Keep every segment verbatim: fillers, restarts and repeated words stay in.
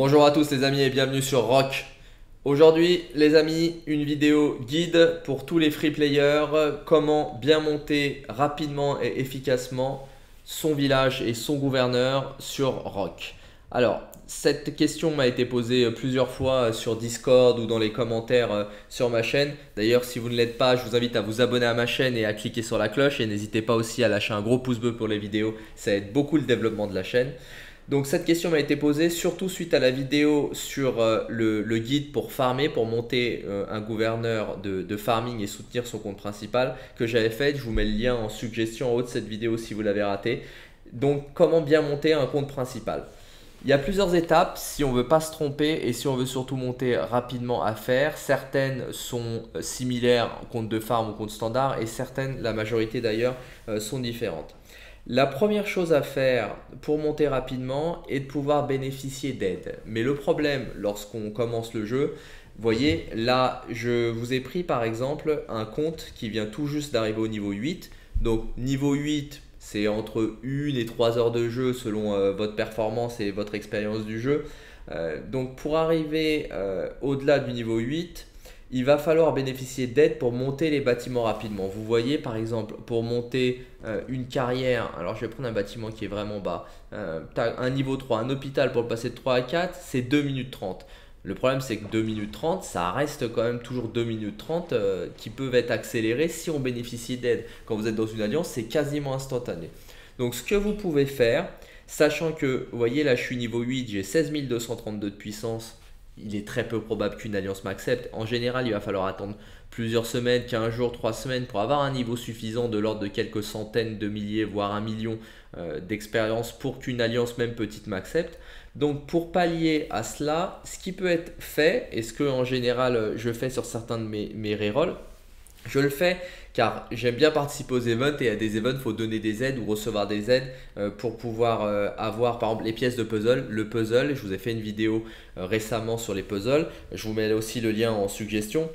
Bonjour à tous les amis et bienvenue sur Rock. Aujourd'hui les amis, une vidéo guide pour tous les free players, comment bien monter rapidement et efficacement son village et son gouverneur sur Rock. Alors cette question m'a été posée plusieurs fois sur Discord ou dans les commentaires sur ma chaîne. D'ailleurs si vous ne l'êtes pas, je vous invite à vous abonner à ma chaîne et à cliquer sur la cloche et n'hésitez pas aussi à lâcher un gros pouce bleu pour les vidéos, ça aide beaucoup le développement de la chaîne. Donc cette question m'a été posée surtout suite à la vidéo sur euh, le, le guide pour farmer, pour monter euh, un gouverneur de, de farming et soutenir son compte principal que j'avais fait. Je vous mets le lien en suggestion en haut de cette vidéo si vous l'avez raté. Donc comment bien monter un compte principal. Il y a plusieurs étapes si on ne veut pas se tromper et si on veut surtout monter rapidement à faire. Certaines sont similaires au compte de farm ou compte standard et certaines, la majorité d'ailleurs, euh, sont différentes. La première chose à faire pour monter rapidement est de pouvoir bénéficier d'aide. Mais le problème lorsqu'on commence le jeu, vous voyez là je vous ai pris par exemple un compte qui vient tout juste d'arriver au niveau huit. Donc niveau huit c'est entre une et trois heures de jeu selon euh, votre performance et votre expérience du jeu. Euh, donc pour arriver euh, au-delà du niveau huit, il va falloir bénéficier d'aide pour monter les bâtiments rapidement. Vous voyez par exemple pour monter euh, une carrière, alors je vais prendre un bâtiment qui est vraiment bas, euh, un niveau trois, un hôpital pour le passer de trois à quatre, c'est deux minutes trente. Le problème c'est que deux minutes trente, ça reste quand même toujours deux minutes trente euh, qui peuvent être accélérées si on bénéficie d'aide. Quand vous êtes dans une alliance, c'est quasiment instantané. Donc ce que vous pouvez faire, sachant que, vous voyez là je suis niveau huit, j'ai seize mille deux cent trente-deux de puissance, il est très peu probable qu'une alliance m'accepte. En général, il va falloir attendre plusieurs semaines, quinze jours, trois semaines pour avoir un niveau suffisant de l'ordre de quelques centaines de milliers, voire un million euh, d'expérience pour qu'une alliance même petite m'accepte. Donc pour pallier à cela, ce qui peut être fait, et ce que en général je fais sur certains de mes, mes rerolls, je le fais car j'aime bien participer aux events et à des events il faut donner des aides ou recevoir des aides euh, pour pouvoir euh, avoir par exemple les pièces de puzzle. Le puzzle, je vous ai fait une vidéo euh, récemment sur les puzzles, je vous mets aussi le lien en suggestion.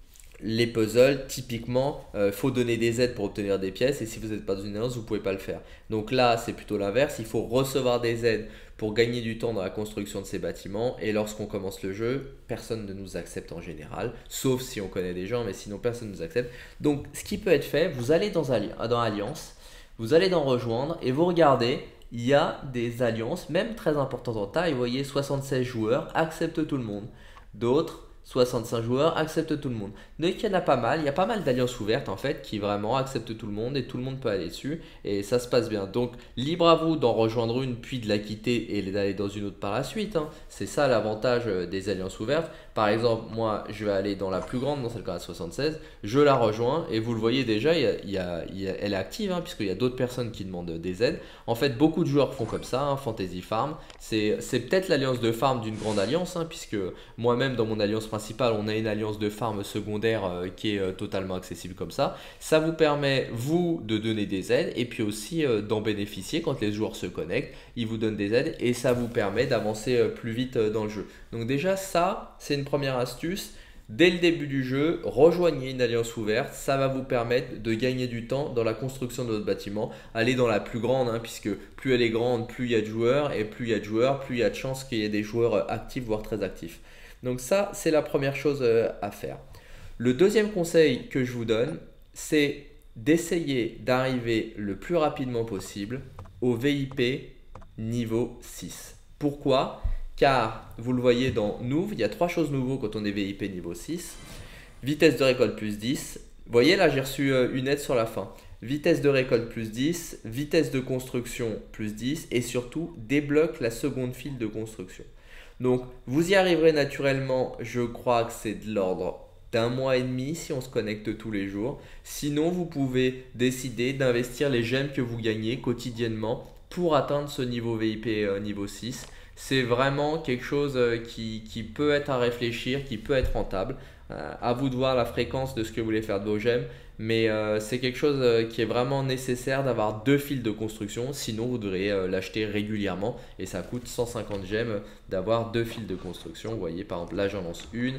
Les puzzles, typiquement, il euh, faut donner des aides pour obtenir des pièces et si vous n'êtes pas dans une alliance, vous ne pouvez pas le faire. Donc là, c'est plutôt l'inverse, il faut recevoir des aides pour gagner du temps dans la construction de ces bâtiments et lorsqu'on commence le jeu, personne ne nous accepte en général, sauf si on connaît des gens, mais sinon personne ne nous accepte. Donc ce qui peut être fait, vous allez dans, dans Alliance, vous allez dans Rejoindre et vous regardez, il y a des alliances, même très importantes en taille, vous voyez soixante-seize joueurs acceptent tout le monde, d'autres soixante-cinq joueurs acceptent tout le monde. Donc il y en a pas mal, il y a pas mal d'alliances ouvertes en fait qui vraiment acceptent tout le monde et tout le monde peut aller dessus et ça se passe bien. Donc libre à vous d'en rejoindre une puis de la quitter et d'aller dans une autre par la suite, hein. C'est ça l'avantage des alliances ouvertes. Par exemple moi je vais aller dans la plus grande, dans celle qui a soixante-seize, je la rejoins et vous le voyez déjà, il y a, il y a, il y a, elle est active hein, puisqu'il y a d'autres personnes qui demandent des aides. En fait beaucoup de joueurs font comme ça, hein, Fantasy Farm, c'est peut-être l'alliance de farm d'une grande alliance hein, puisque moi-même dans mon alliance principale, on a une alliance de farm secondaire euh, qui est euh, totalement accessible comme ça. Ça vous permet, vous, de donner des aides et puis aussi euh, d'en bénéficier quand les joueurs se connectent. Ils vous donnent des aides et ça vous permet d'avancer euh, plus vite euh, dans le jeu. Donc déjà, ça, c'est une première astuce. Dès le début du jeu, rejoignez une alliance ouverte. Ça va vous permettre de gagner du temps dans la construction de votre bâtiment. Allez dans la plus grande, hein, puisque plus elle est grande, plus il y a de joueurs. Et plus il y a de joueurs, plus il y a de chances qu'il y ait des joueurs actifs, voire très actifs. Donc ça, c'est la première chose à faire. Le deuxième conseil que je vous donne, c'est d'essayer d'arriver le plus rapidement possible au V I P niveau six. Pourquoi? Car vous le voyez dans Nouveau, il y a trois choses nouveaux quand on est V I P niveau six. Vitesse de récolte plus dix. Vous voyez là, j'ai reçu une aide sur la fin. Vitesse de récolte plus dix, vitesse de construction plus dix et surtout débloque la seconde file de construction. Donc vous y arriverez naturellement, je crois que c'est de l'ordre d'un mois et demi si on se connecte tous les jours. Sinon vous pouvez décider d'investir les gemmes que vous gagnez quotidiennement pour atteindre ce niveau V I P euh, niveau six. C'est vraiment quelque chose euh, qui, qui peut être à réfléchir, qui peut être rentable. Euh, à vous de voir la fréquence de ce que vous voulez faire de vos gemmes. Mais euh, c'est quelque chose euh, qui est vraiment nécessaire d'avoir deux fils de construction. Sinon, vous devrez euh, l'acheter régulièrement et ça coûte cent cinquante gemmes d'avoir deux fils de construction. Vous voyez, par exemple, là, j'en lance une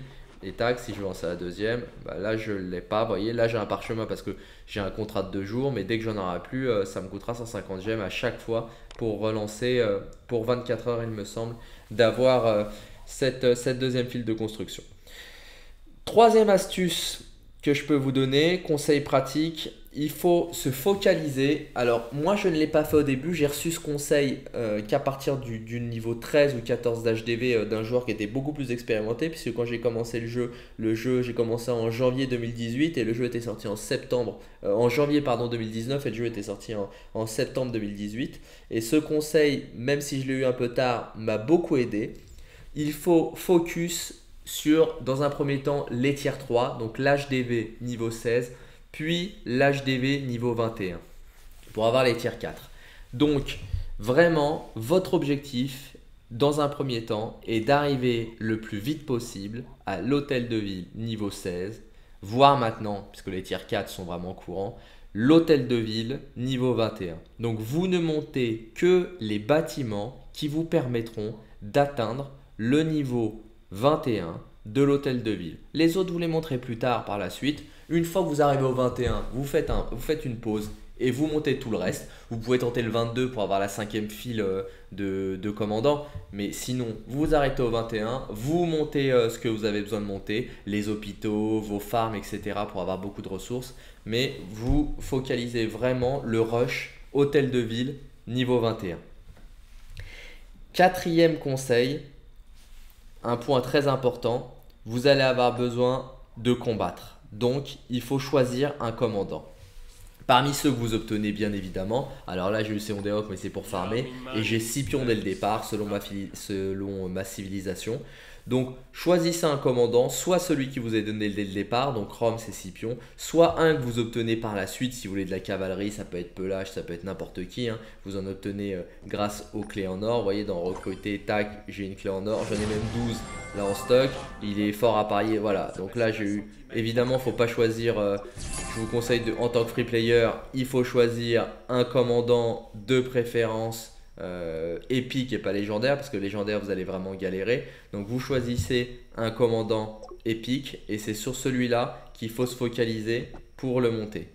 Et tac, si je lance à la deuxième, bah là je ne l'ai pas. Vous voyez, là j'ai un parchemin parce que j'ai un contrat de deux jours, mais dès que j'en aurai plus, euh, ça me coûtera cent cinquante gemmes à chaque fois pour relancer euh, pour vingt-quatre heures, il me semble, d'avoir euh, cette, cette deuxième file de construction. Troisième astuce que je peux vous donner, conseil pratique, il faut se focaliser. Alors moi je ne l'ai pas fait au début, j'ai reçu ce conseil euh, qu'à partir du, du niveau treize ou quatorze d'H D V euh, d'un joueur qui était beaucoup plus expérimenté, puisque quand j'ai commencé le jeu, le jeu j'ai commencé en janvier deux mille dix-huit et le jeu était sorti en septembre, euh, en janvier pardon deux mille dix-neuf et le jeu était sorti en, en septembre deux mille dix-huit. Et ce conseil, même si je l'ai eu un peu tard, m'a beaucoup aidé. Il faut focus sur, dans un premier temps, les tiers trois, donc l'H D V niveau seize, puis l'H D V niveau vingt et un, pour avoir les tiers quatre. Donc, vraiment, votre objectif, dans un premier temps, est d'arriver le plus vite possible à l'hôtel de ville niveau seize, voire maintenant, puisque les tiers quatre sont vraiment courants, l'hôtel de ville niveau vingt et un. Donc, vous ne montez que les bâtiments qui vous permettront d'atteindre le niveau vingt et un de l'hôtel de ville. Les autres, vous les montrez plus tard par la suite. Une fois que vous arrivez au vingt et un, vous faites, un, vous faites une pause et vous montez tout le reste. Vous pouvez tenter le vingt-deux pour avoir la cinquième file de, de commandant. Mais sinon, vous vous arrêtez au vingt et un, vous montez euh, ce que vous avez besoin de monter, les hôpitaux, vos farms, et cetera pour avoir beaucoup de ressources. Mais vous focalisez vraiment le rush hôtel de ville niveau vingt et un. Quatrième conseil, un point très important, vous allez avoir besoin de combattre. Donc, il faut choisir un commandant. Parmi ceux que vous obtenez, bien évidemment, alors là j'ai eu Séon Deok, mais c'est pour farmer, et j'ai six pions dès le départ selon ma, selon ma civilisation. Donc choisissez un commandant, soit celui qui vous est donné dès le départ, donc Rome c'est six pions, soit un que vous obtenez par la suite si vous voulez de la cavalerie, ça peut être pelage, ça peut être n'importe qui, hein. Vous en obtenez euh, grâce aux clés en or. Vous voyez dans recruter, tac, j'ai une clé en or, j'en ai même douze là en stock, il est fort à parier, voilà. Donc là j'ai eu, évidemment faut pas choisir, euh, je vous conseille de, en tant que free player, il faut choisir un commandant de préférence Euh, épique et pas légendaire, parce que légendaire vous allez vraiment galérer. Donc vous choisissez un commandant épique et c'est sur celui-là qu'il faut se focaliser pour le monter.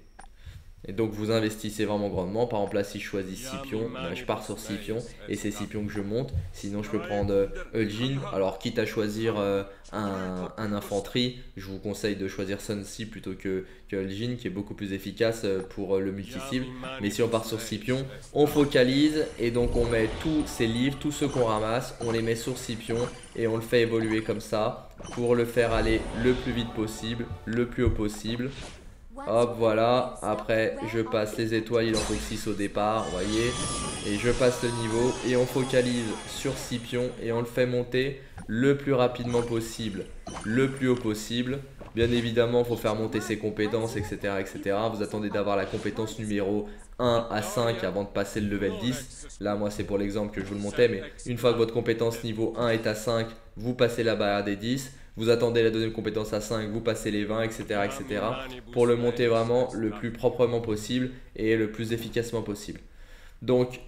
Et donc vous investissez vraiment grandement. Par exemple là si je choisis six pions, ben, je pars sur six pions et c'est six pions que je monte. Sinon je peux prendre euh, Eul'jin. Alors quitte à choisir euh, un, un infanterie, je vous conseille de choisir Sun Ce plutôt que, que Eul'jin, qui est beaucoup plus efficace pour euh, le multi-cible. Mais si on part sur six pions, on focalise et donc on met tous ces livres, tous ceux qu'on ramasse, on les met sur six pions et on le fait évoluer comme ça pour le faire aller le plus vite possible, le plus haut possible. Hop, voilà, après je passe les étoiles, il en faut six au départ, vous voyez, et je passe le niveau et on focalise sur six pions et on le fait monter le plus rapidement possible, le plus haut possible. Bien évidemment, il faut faire monter ses compétences, et cetera, et cetera. Vous attendez d'avoir la compétence numéro un à cinq avant de passer le level dix. Là, moi, c'est pour l'exemple que je vous le montais, mais une fois que votre compétence niveau un est à cinq, vous passez la barrière des dix. Vous attendez la deuxième compétence à cinq, vous passez les vingt, et cetera, et cetera pour le monter vraiment le plus proprement possible et le plus efficacement possible. Donc,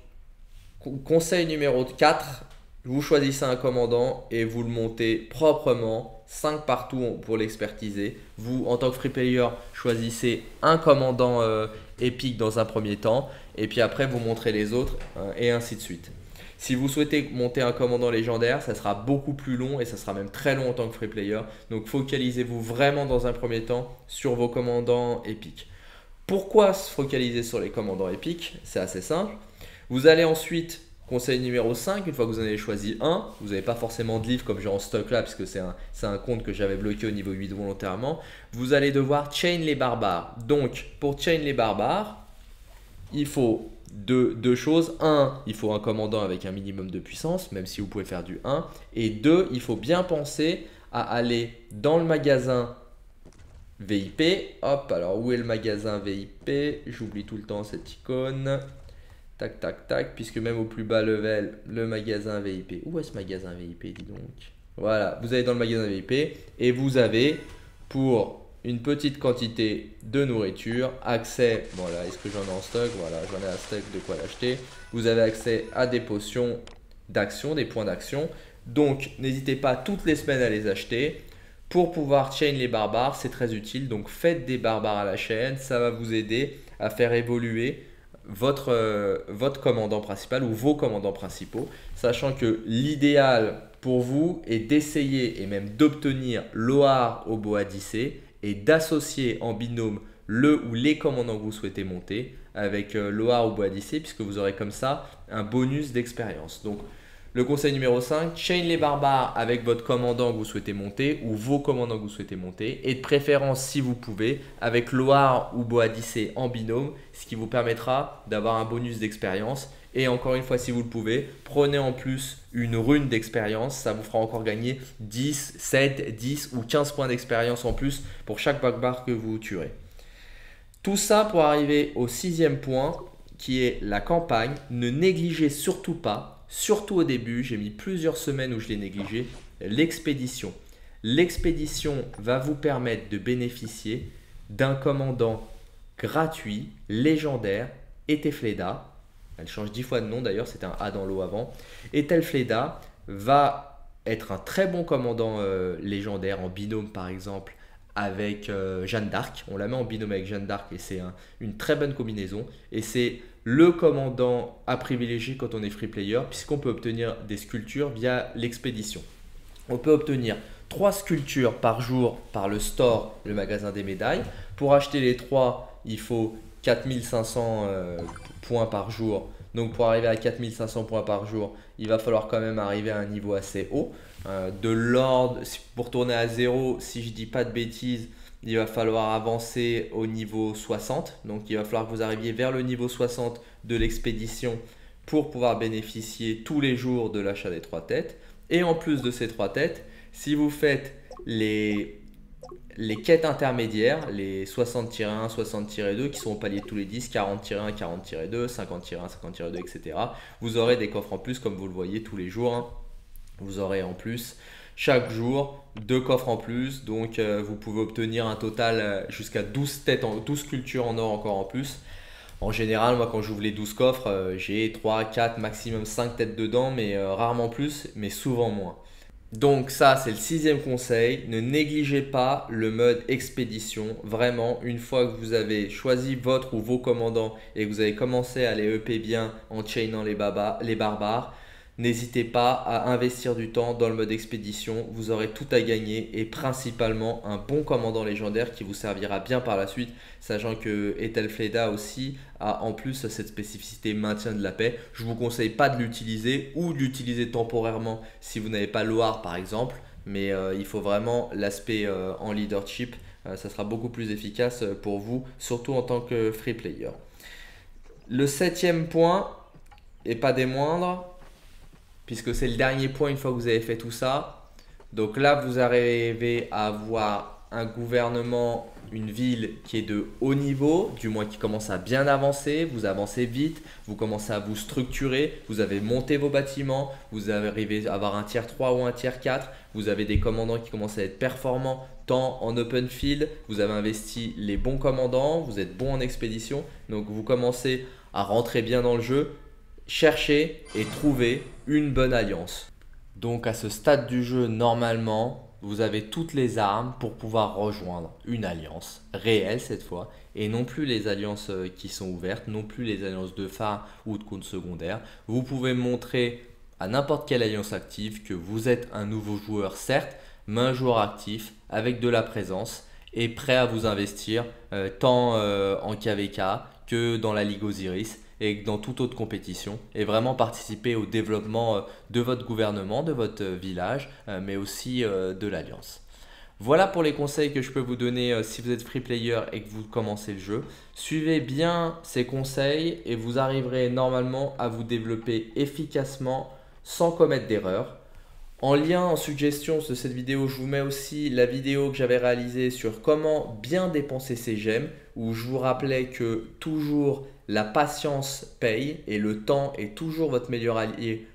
conseil numéro quatre, vous choisissez un commandant et vous le montez proprement, cinq partout pour l'expertiser. Vous, en tant que free player, choisissez un commandant euh, épique dans un premier temps et puis après vous montrez les autres hein, et ainsi de suite. Si vous souhaitez monter un commandant légendaire, ça sera beaucoup plus long et ça sera même très long en tant que free player. Donc focalisez-vous vraiment dans un premier temps sur vos commandants épiques. Pourquoi se focaliser sur les commandants épiques? C'est assez simple. Vous allez ensuite, conseil numéro cinq, une fois que vous en avez choisi un, vous n'avez pas forcément de livre comme j'ai en stock là, puisque c'est un, c'est un compte que j'avais bloqué au niveau huit volontairement. Vous allez devoir chain les barbares. Donc pour chain les barbares, il faut Deux, deux choses. Un, il faut un commandant avec un minimum de puissance, même si vous pouvez faire du un. Et deux, il faut bien penser à aller dans le magasin V I P. Hop, alors où est le magasin V I P? J'oublie tout le temps cette icône. Tac, tac, tac, puisque même au plus bas level, le magasin V I P. Où est ce magasin V I P, dis donc? Voilà, vous allez dans le magasin V I P et vous avez pour une petite quantité de nourriture, accès, voilà, est-ce que j'en ai en stock? Voilà, j'en ai un stock de quoi l'acheter. Vous avez accès à des potions d'action, des points d'action. Donc, n'hésitez pas toutes les semaines à les acheter. Pour pouvoir chain les barbares, c'est très utile. Donc faites des barbares à la chaîne, ça va vous aider à faire évoluer votre, euh, votre commandant principal ou vos commandants principaux, sachant que l'idéal pour vous est d'essayer et même d'obtenir Loar au Boadicée et d'associer en binôme le ou les commandants que vous souhaitez monter avec euh, Loar ou Boadicée, puisque vous aurez comme ça un bonus d'expérience. Donc le conseil numéro cinq, chain les barbares avec votre commandant que vous souhaitez monter ou vos commandants que vous souhaitez monter, et de préférence si vous pouvez avec Loar ou Boadicée en binôme, ce qui vous permettra d'avoir un bonus d'expérience. Et encore une fois, si vous le pouvez, prenez en plus une rune d'expérience, ça vous fera encore gagner dix, sept, dix ou quinze points d'expérience en plus pour chaque barbare que vous tuerez. Tout ça pour arriver au sixième point qui est la campagne. Ne négligez surtout pas, surtout au début, j'ai mis plusieurs semaines où je l'ai négligé, l'expédition. L'expédition va vous permettre de bénéficier d'un commandant gratuit, légendaire, Ethelfleda. Elle change dix fois de nom d'ailleurs, c'était un A dans l'eau avant. Ethelfleda va être un très bon commandant euh, légendaire en binôme par exemple avec euh, Jeanne d'Arc. On la met en binôme avec Jeanne d'Arc et c'est un, une très bonne combinaison. Et c'est le commandant à privilégier quand on est free player puisqu'on peut obtenir des sculptures via l'expédition. On peut obtenir trois sculptures par jour par le store, le magasin des médailles. Pour acheter les trois, il faut quatre mille cinq cents euh, points par jour. Donc pour arriver à quatre mille cinq cents points par jour, il va falloir quand même arriver à un niveau assez haut. Euh, de l'ordre, pour tourner à zéro, si je ne dis pas de bêtises, il va falloir avancer au niveau soixante. Donc il va falloir que vous arriviez vers le niveau soixante de l'expédition pour pouvoir bénéficier tous les jours de l'achat des trois têtes. Et en plus de ces trois têtes, si vous faites les... les quêtes intermédiaires, les soixante tiret un, soixante tiret deux qui sont au palier de tous les dix, quarante tiret un, quarante tiret deux, cinquante tiret un, cinquante tiret deux, et cetera. Vous aurez des coffres en plus comme vous le voyez tous les jours. Hein. Vous aurez en plus chaque jour deux coffres en plus. Donc euh, vous pouvez obtenir un total jusqu'à douze têtes, en, douze sculptures en or encore en plus. En général, moi quand j'ouvre les douze coffres, euh, j'ai trois, quatre, maximum cinq têtes dedans, mais euh, rarement plus, mais souvent moins. Donc ça, c'est le sixième conseil. Ne négligez pas le mode expédition. Vraiment, une fois que vous avez choisi votre ou vos commandants et que vous avez commencé à les E P bien en chainant les, baba, les barbares, n'hésitez pas à investir du temps dans le mode expédition. Vous aurez tout à gagner et principalement un bon commandant légendaire qui vous servira bien par la suite, sachant que Ethelfleda aussi a en plus cette spécificité maintien de la paix. Je ne vous conseille pas de l'utiliser ou de l'utiliser temporairement si vous n'avez pas Loar par exemple, mais euh, il faut vraiment l'aspect euh, en leadership. Euh, ça sera beaucoup plus efficace pour vous, surtout en tant que free player. Le septième point, et pas des moindres, puisque c'est le dernier point une fois que vous avez fait tout ça. Donc là, vous arrivez à avoir un gouvernement, une ville qui est de haut niveau, du moins qui commence à bien avancer. Vous avancez vite, vous commencez à vous structurer, vous avez monté vos bâtiments, vous arrivez à avoir un tier trois ou un tier quatre. Vous avez des commandants qui commencent à être performants tant en open field, vous avez investi les bons commandants, vous êtes bon en expédition. Donc vous commencez à rentrer bien dans le jeu. Cherchez et trouvez une bonne alliance. Donc à ce stade du jeu, normalement, vous avez toutes les armes pour pouvoir rejoindre une alliance réelle cette fois et non plus les alliances qui sont ouvertes, non plus les alliances de phare ou de compte secondaire. Vous pouvez montrer à n'importe quelle alliance active que vous êtes un nouveau joueur certes, mais un joueur actif avec de la présence et prêt à vous investir euh, tant euh, en K V K que dans la Ligue Osiris et dans toute autre compétition et vraiment participer au développement de votre gouvernement, de votre village, mais aussi de l'Alliance. Voilà pour les conseils que je peux vous donner si vous êtes free player et que vous commencez le jeu. Suivez bien ces conseils et vous arriverez normalement à vous développer efficacement sans commettre d'erreurs. En lien, en suggestion de cette vidéo, je vous mets aussi la vidéo que j'avais réalisée sur comment bien dépenser ses gemmes, où je vous rappelais que toujours la patience paye et le temps est toujours votre meilleur allié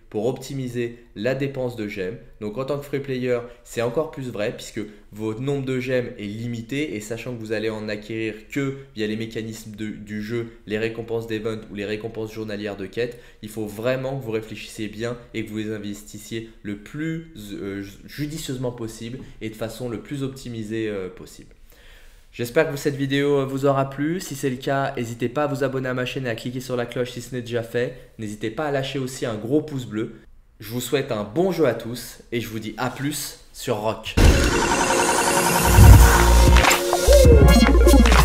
pour optimiser la dépense de gemmes. Donc en tant que free player, c'est encore plus vrai puisque votre nombre de gemmes est limité et sachant que vous allez en acquérir que via les mécanismes de, du jeu, les récompenses d'event ou les récompenses journalières de quête, il faut vraiment que vous réfléchissiez bien et que vous les investissiez le plus euh, judicieusement possible et de façon le plus optimisée euh, possible. J'espère que cette vidéo vous aura plu. Si c'est le cas, n'hésitez pas à vous abonner à ma chaîne et à cliquer sur la cloche si ce n'est déjà fait. N'hésitez pas à lâcher aussi un gros pouce bleu. Je vous souhaite un bon jeu à tous et je vous dis à plus sur Rock.